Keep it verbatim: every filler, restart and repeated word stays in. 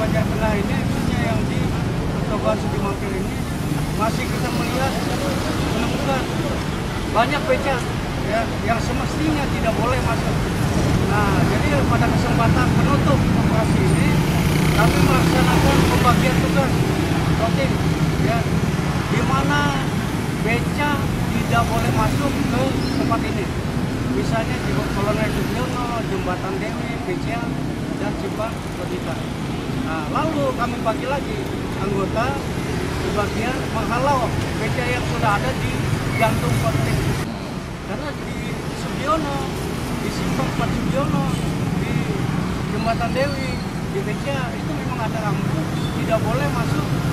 Fajar Tengah ini, khususnya yang di Pertokohan Sudimampir ini, masih kita melihat menemukan banyak beca ya, yang semestinya tidak boleh masuk. Nah, jadi pada kesempatan penutup operasi ini, kami melaksanakan pembagian tugas rutin, ya, di mana beca tidak boleh masuk ke tempat ini. Misalnya di Kolonel Sugiono, Jembatan Dewi, Beca, dan Simpang Logika. Nah, lalu kami bagi lagi anggota di bagian menghalau beca yang sudah ada di jantung konflik. Karena di Sugiono, di Simpang Pak Sugiono, di Jembatan Dewi, di Beca itu memang ada rambu, tidak boleh masuk